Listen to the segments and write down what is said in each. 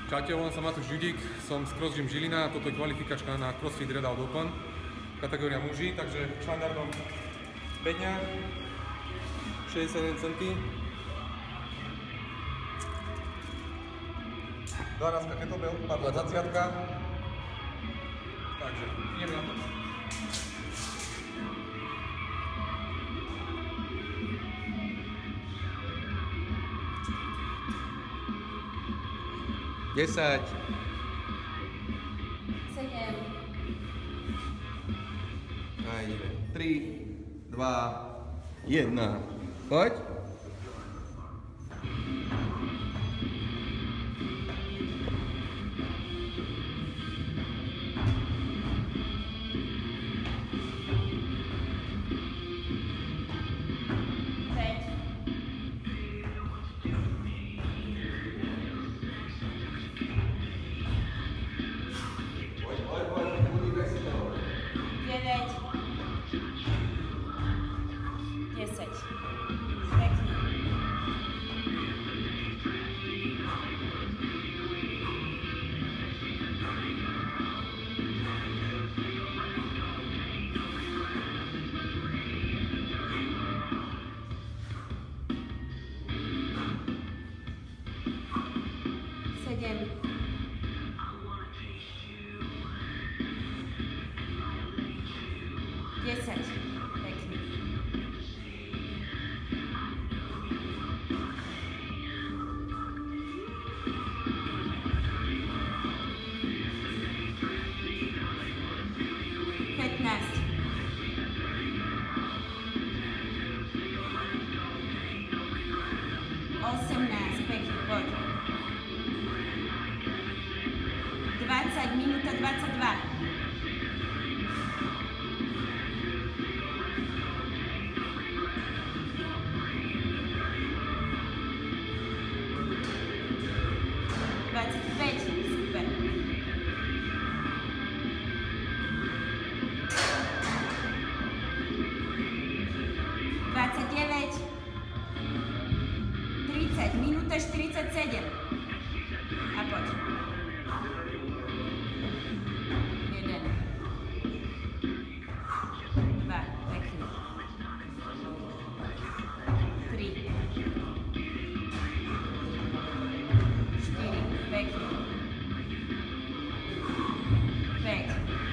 Čaute, volám sa Matúš Ďudík, som z CrossGym Žilina, toto je kvalifikačka na CrossFit Red Out Open, kategória muži, takže štandardom bedňa, 61 cm, 12 kettlebell, 20-ka, takže ideme na to. Desať. 7. A ideme. 3, 2, 1. Poď. Minúta 22. Super. 29. 30. Minúta 47. A poď. 1. 2. Pekne. 3. 4. Pekne. 5.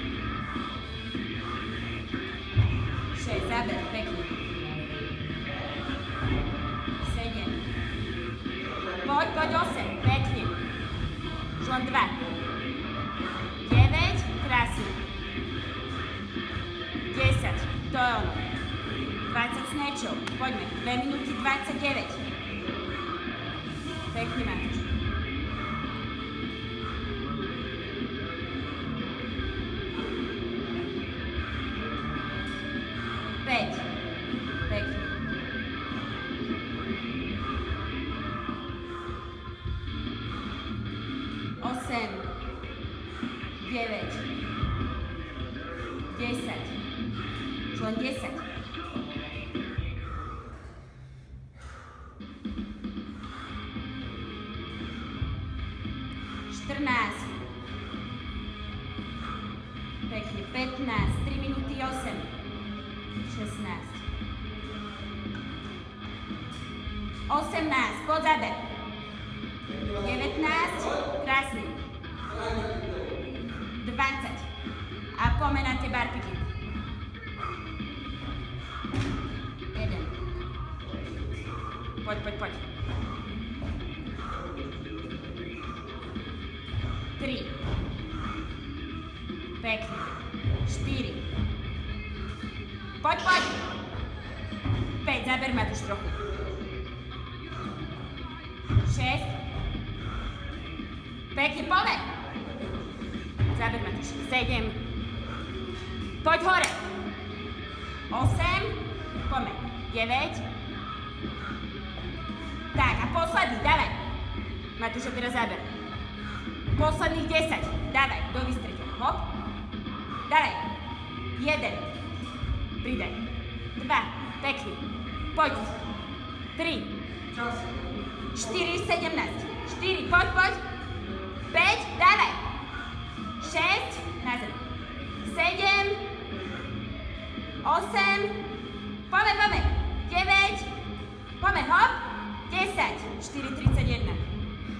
6. Záber. Pekne. 7. Poď 8. Pekne. Už len 2. 9. Krásne. 10. To je ono. 20 snatchov. Poďme. 2 minúty 29. Pekne, Matúš. 5. Pekne. 8. 9. 10. Už len 10. 14. Pekne. 15. 3 minúty 8. 16. 18. Poď záber. 19. Krásny. 20. A poďme na tie barpiky. 1. Poď. 3. Pekne. 4. Poď. 5. Zaber ma tu trochu. 6. Pekne, poďme. Zaber ma tu 7. Poď hore. 8. Poďme. 9. Tak, a posledný, dávaj. Matúša, teraz záber. Posledných 10. Dávaj, do vystretia. Hop. Dávaj. 1. Pridaj. 2. Pekný. Poď. 3. 4, 17. 4. Poď. 8, poďme, 9, poďme, hop, 10, 4,30.